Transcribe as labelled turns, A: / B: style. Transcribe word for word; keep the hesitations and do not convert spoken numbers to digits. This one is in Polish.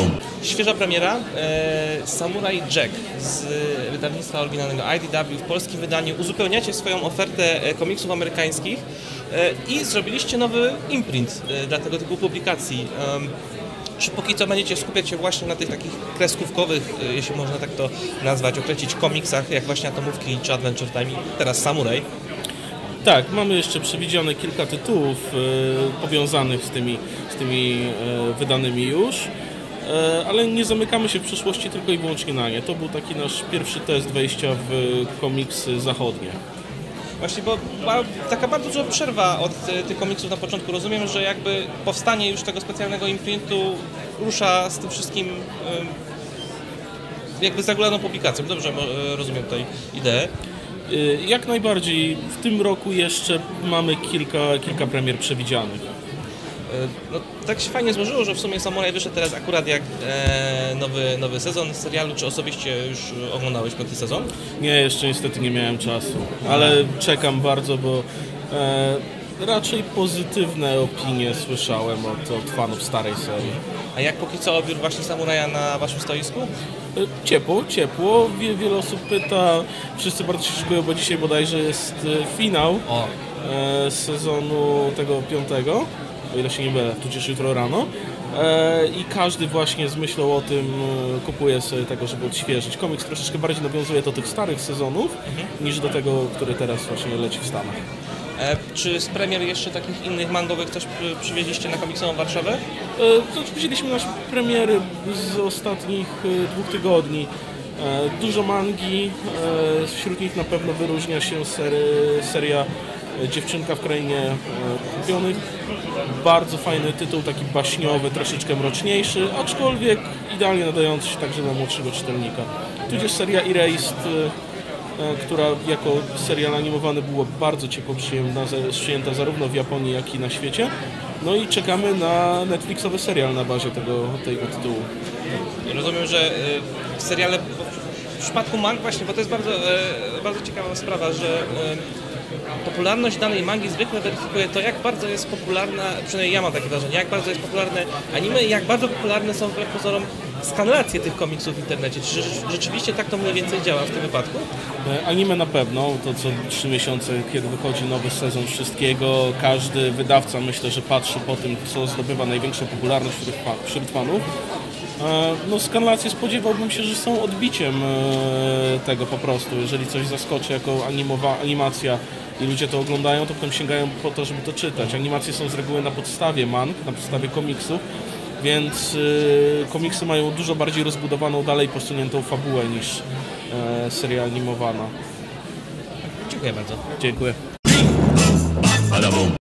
A: Świeża premiera, e, Samurai Jack z wydawnictwa oryginalnego I D W w polskim wydaniu. Uzupełniacie swoją ofertę komiksów amerykańskich e, i zrobiliście nowy imprint e, dla tego typu publikacji. E, czy póki co będziecie skupiać się właśnie na tych takich kreskówkowych, e, jeśli można tak to nazwać, określić komiksach, jak właśnie Atomówki czy Adventure Time, teraz Samurai?
B: Tak, mamy jeszcze przewidziane kilka tytułów e, powiązanych z tymi, z tymi e, wydanymi już, e, ale nie zamykamy się w przyszłości tylko i wyłącznie na nie. To był taki nasz pierwszy test wejścia w komiksy zachodnie.
A: Właśnie, bo była taka bardzo duża przerwa od e, tych komiksów na początku. Rozumiem, że jakby powstanie już tego specjalnego imprintu rusza z tym wszystkim e, jakby z regularną publikacją. Dobrze e, rozumiem tutaj ideę.
B: Jak najbardziej. W tym roku jeszcze mamy kilka, kilka premier przewidzianych.
A: No, tak się fajnie złożyło, że w sumie Samurai wyszedł teraz akurat jak e, nowy, nowy sezon serialu. Czy osobiście już oglądałeś piąty sezon?
B: Nie, jeszcze niestety nie miałem czasu, ale czekam bardzo, bo e, raczej pozytywne opinie słyszałem od, od fanów starej serii.
A: A jak póki co odbiór właśnie Samuraja na waszym stoisku?
B: Ciepło, ciepło. Wie, wiele osób pyta, wszyscy bardzo się szykują, bo dzisiaj bodajże jest finał
A: o.
B: E, sezonu tego piątego, o ile się nie mylę, tudzież jutro rano. E, I każdy właśnie z myślą o tym e, kupuje sobie tego, żeby odświeżyć. Komiks troszeczkę bardziej nawiązuje do tych starych sezonów, mhm. niż do tego, który teraz właśnie leci w Stanach.
A: E, czy z premier jeszcze takich innych mangowych coś przywieźliście na komiksową Warszawę?
B: E, to wzięliśmy nasze premiery z ostatnich e, dwóch tygodni. E, dużo mangi, e, wśród nich na pewno wyróżnia się sery, seria Dziewczynka w krainie kupionych. Bardzo fajny tytuł, taki baśniowy, troszeczkę mroczniejszy, aczkolwiek idealnie nadający się także na młodszego czytelnika. Tudzież seria Erased, która jako serial animowany była bardzo ciepło przyjęta zarówno w Japonii, jak i na świecie. No i czekamy na Netflixowy serial na bazie tego, tego tytułu.
A: Rozumiem, że seriale w przypadku mang właśnie, bo to jest bardzo, bardzo ciekawa sprawa, że popularność danej mangi zwykle weryfikuje to, jak bardzo jest popularna, przynajmniej ja mam takie wrażenie, jak bardzo jest popularne anime i jak bardzo popularne są wbrew pozorom skanlacje tych komiksów w internecie. Czy rzeczywiście tak to mniej więcej działa w tym wypadku?
B: Anime na pewno, to co trzy miesiące, kiedy wychodzi nowy sezon wszystkiego, każdy wydawca myślę, że patrzy po tym, co zdobywa największą popularność wśród, wśród fanów. No skanlacje spodziewałbym się, że są odbiciem tego po prostu. Jeżeli coś zaskoczy jako animowa, animacja i ludzie to oglądają, to potem sięgają po to, żeby to czytać. Animacje są z reguły na podstawie mang, na podstawie komiksów, więc y, komiksy mają dużo bardziej rozbudowaną, dalej posuniętą fabułę niż y, seria animowana.
A: Dziękuję bardzo.
B: Dziękuję.